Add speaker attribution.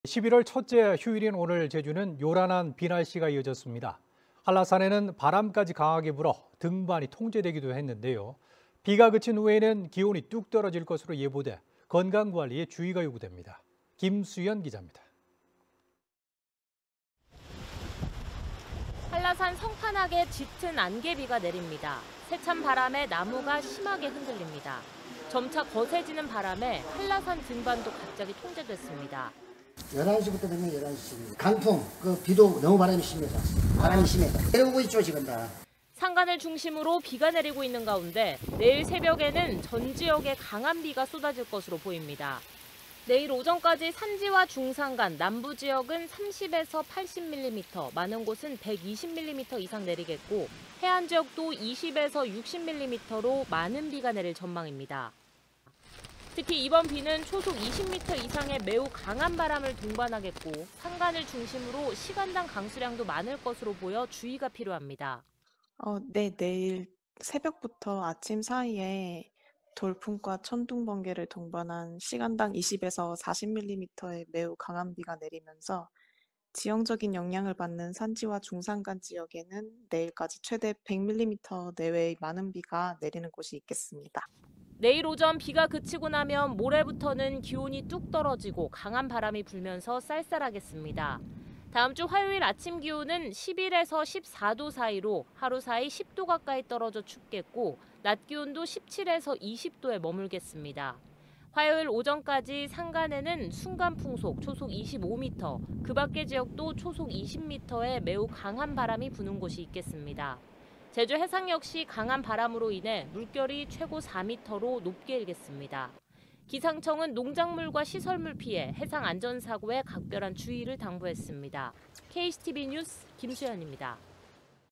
Speaker 1: 11월 첫째 휴일인 오늘 제주는 요란한 비 날씨가 이어졌습니다. 한라산에는 바람까지 강하게 불어 등반이 통제되기도 했는데요. 비가 그친 후에는 기온이 뚝 떨어질 것으로 예보돼 건강관리에 주의가 요구됩니다. 김수연 기자입니다.
Speaker 2: 한라산 성판악에 짙은 안개비가 내립니다. 세찬 바람에 나무가 심하게 흔들립니다. 점차 거세지는 바람에 한라산 등반도 갑자기 통제됐습니다.
Speaker 3: 11시부터 되면 11시. 강풍, 비도 너무 바람이 심해서. 내려오고 있죠, 지금 다.
Speaker 2: 산간을 중심으로 비가 내리고 있는 가운데 내일 새벽에는 전 지역에 강한 비가 쏟아질 것으로 보입니다. 내일 오전까지 산지와 중산간, 남부 지역은 30에서 80mm, 많은 곳은 120mm 이상 내리겠고 해안 지역도 20에서 60mm로 많은 비가 내릴 전망입니다. 특히 이번 비는 초속 20m 이상의 매우 강한 바람을 동반하겠고 산간을 중심으로 시간당 강수량도 많을 것으로 보여 주의가 필요합니다.
Speaker 4: 네, 내일 새벽부터 아침 사이에 돌풍과 천둥, 번개를 동반한 시간당 20에서 40mm의 매우 강한 비가 내리면서 지형적인 영향을 받는 산지와 중산간 지역에는 내일까지 최대 100mm 내외의 많은 비가 내리는 곳이 있겠습니다.
Speaker 2: 내일 오전 비가 그치고 나면 모레부터는 기온이 뚝 떨어지고 강한 바람이 불면서 쌀쌀하겠습니다. 다음 주 화요일 아침 기온은 11에서 14도 사이로 하루 사이 10도 가까이 떨어져 춥겠고 낮 기온도 17에서 20도에 머물겠습니다. 화요일 오전까지 산간에는 순간 풍속 초속 25m, 그 밖의 지역도 초속 20m의 매우 강한 바람이 부는 곳이 있겠습니다. 제주 해상 역시 강한 바람으로 인해 물결이 최고 4m로 높게 일겠습니다. 기상청은 농작물과 시설물 피해, 해상 안전사고에 각별한 주의를 당부했습니다. KCTV 뉴스 김수연입니다.